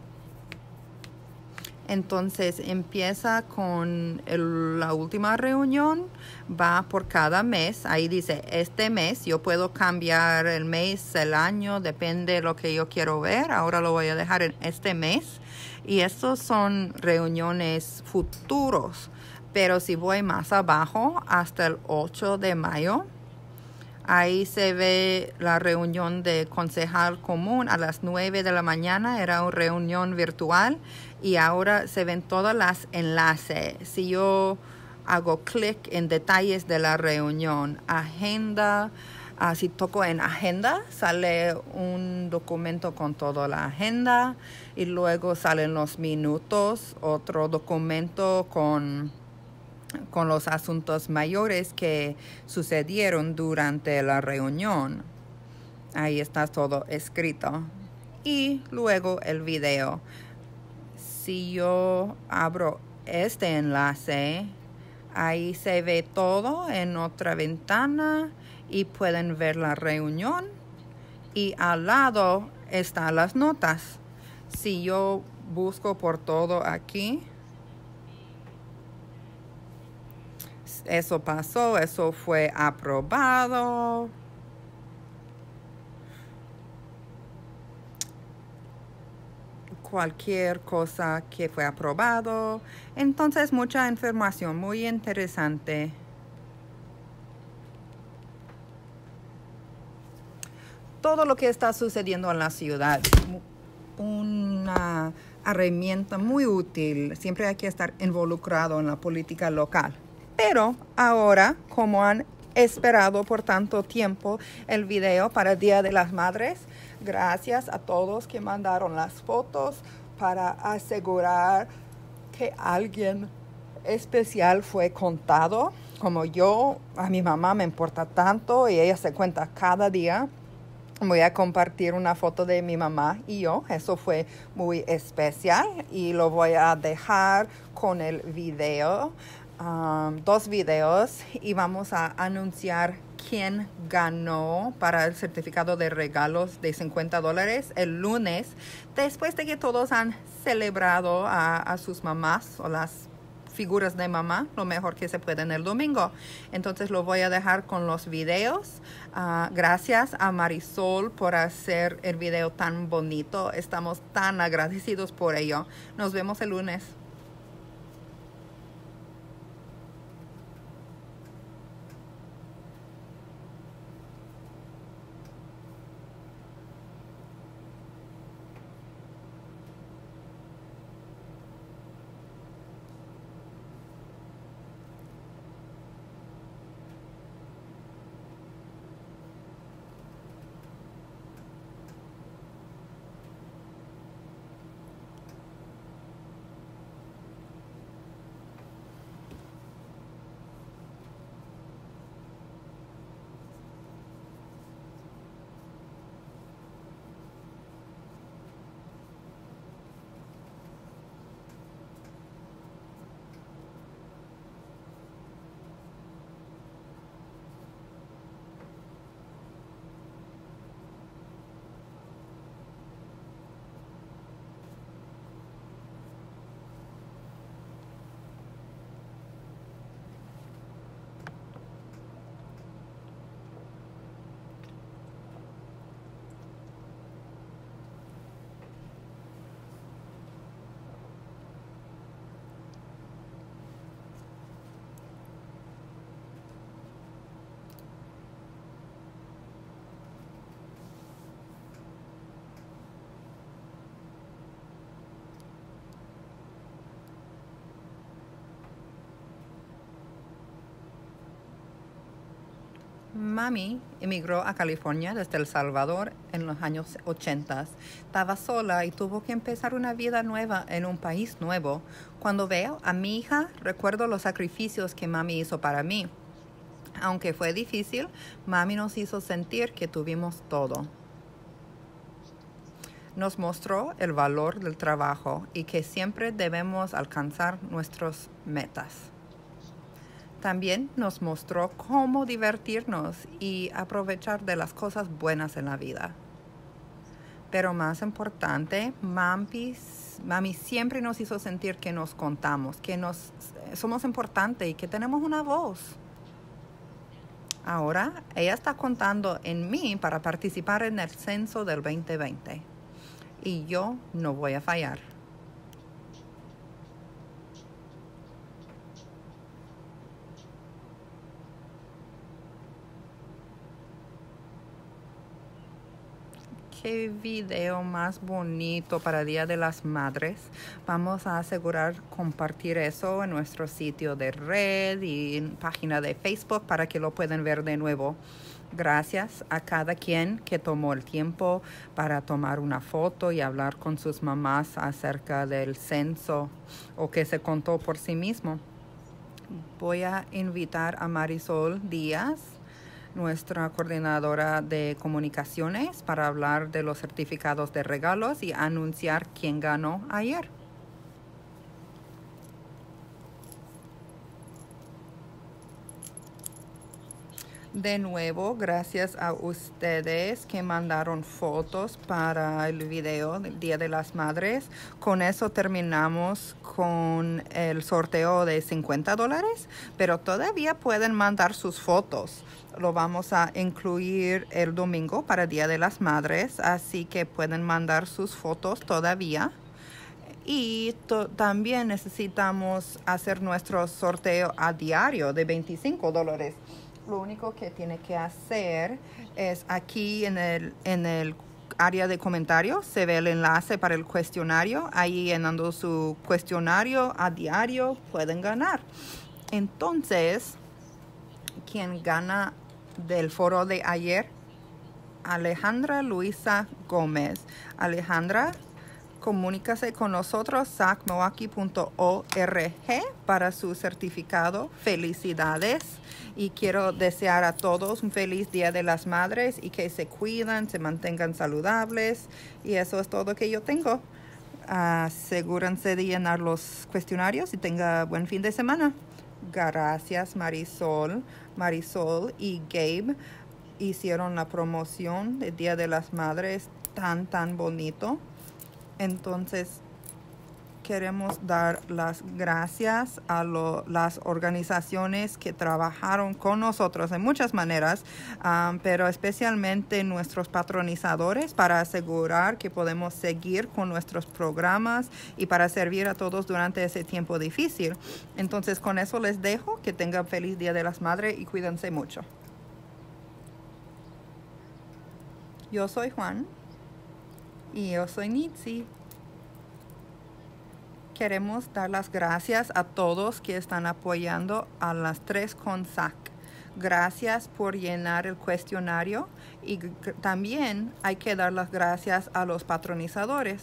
Entonces empieza con la última reunión, va por cada mes. Ahí dice, este mes yo puedo cambiar el mes, el año, depende de lo que yo quiero ver. Ahora lo voy a dejar en este mes. Y estos son reuniones futuros. Pero si voy más abajo, hasta el 8 de mayo, ahí se ve la reunión de concejal común a las 9 de la mañana. Era una reunión virtual y ahora se ven todas las enlaces. Si yo hago clic en detalles de la reunión, agenda, si toco en agenda, sale un documento con toda la agenda y luego salen los minutos, otro documento con con los asuntos mayores que sucedieron durante la reunión. Ahí está todo escrito. Y luego el video. Si yo abro este enlace, ahí se ve todo en otra ventana y pueden ver la reunión. Y al lado están las notas. Si yo busco por todo aquí, eso pasó, eso fue aprobado. Cualquier cosa que fue aprobado. Entonces, mucha información muy interesante. Todo lo que está sucediendo en la ciudad. Una herramienta muy útil. Siempre hay que estar involucrado en la política local. Pero ahora, como han esperado por tanto tiempo el video para el Día de las Madres, gracias a todos que mandaron las fotos para asegurar que alguien especial fue contado. Como yo, a mi mamá me importa tanto y ella se cuenta cada día. Voy a compartir una foto de mi mamá y yo. Eso fue muy especial y lo voy a dejar con el video. 2 videos y vamos a anunciar quién ganó para el certificado de regalos de $50 el lunes, después de que todos han celebrado a sus mamás o las figuras de mamá lo mejor que se puede en el domingo. Entonces lo voy a dejar con los videos. Gracias a Marisol por hacer el video tan bonito. Estamos tan agradecidos por ello. Nos vemos el lunes. Mami emigró a California desde El Salvador en los años 80. Estaba sola y tuvo que empezar una vida nueva en un país nuevo. Cuando veo a mi hija, recuerdo los sacrificios que mami hizo para mí. Aunque fue difícil, mami nos hizo sentir que tuvimos todo. Nos mostró el valor del trabajo y que siempre debemos alcanzar nuestras metas. También nos mostró cómo divertirnos y aprovechar de las cosas buenas en la vida. Pero más importante, mami siempre nos hizo sentir que nos contamos, que somos importantes y que tenemos una voz. Ahora, ella está contando en mí para participar en el censo del 2020. Y yo no voy a fallar. Qué video más bonito para el Día de las Madres. Vamos a asegurar compartir eso en nuestro sitio de red y en página de Facebook para que lo puedan ver de nuevo. Gracias a cada quien que tomó el tiempo para tomar una foto y hablar con sus mamás acerca del censo o que se contó por sí mismo. Voy a invitar a Marisol Díaz, nuestra coordinadora de comunicaciones, para hablar de los certificados de regalos y anunciar quién ganó ayer. De nuevo, gracias a ustedes que mandaron fotos para el video del Día de las Madres. Con eso terminamos con el sorteo de $50, pero todavía pueden mandar sus fotos. Lo vamos a incluir el domingo para Día de las Madres, así que pueden mandar sus fotos todavía. Y también necesitamos hacer nuestro sorteo a diario de $25. Lo único que tiene que hacer es aquí en el área de comentarios se ve el enlace para el cuestionario. Ahí llenando su cuestionario a diario pueden ganar. Entonces, quien gana del foro de ayer, Alejandra Luisa Gómez. Alejandra, comunícase con nosotros, sacmilwaukee.org, para su certificado. Felicidades. Y quiero desear a todos un feliz Día de las Madres y que se cuiden, se mantengan saludables. Y eso es todo que yo tengo. Asegúrense de llenar los cuestionarios y tenga buen fin de semana. Gracias, Marisol. Marisol y Gabe hicieron la promoción del Día de las Madres tan bonito. Entonces, queremos dar las gracias a las organizaciones que trabajaron con nosotros de muchas maneras, pero especialmente nuestros patronizadores, para asegurar que podemos seguir con nuestros programas y para servir a todos durante ese tiempo difícil. Entonces, con eso les dejo. Que tengan feliz Día de las Madres y cuídense mucho. Yo soy Juan. Y yo soy Nitsi. Queremos dar las gracias a todos que están apoyando a las 3 con SAC. Gracias por llenar el cuestionario y también hay que dar las gracias a los patronizadores.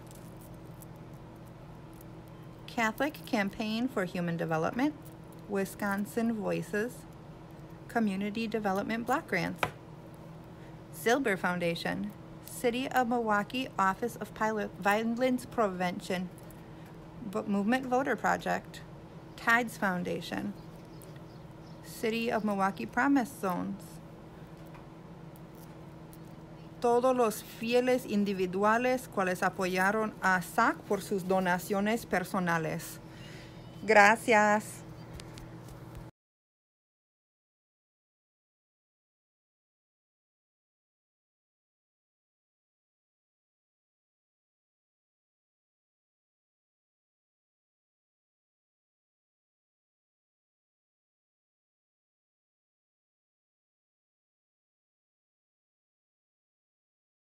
Catholic Campaign for Human Development, Wisconsin Voices, Community Development Block Grants, Silber Foundation, City of Milwaukee Office of Violence Prevention, Movement Voter Project, Tides Foundation, City of Milwaukee Promise Zones. Todos los fieles individuales cuales apoyaron a SAC por sus donaciones personales. Gracias.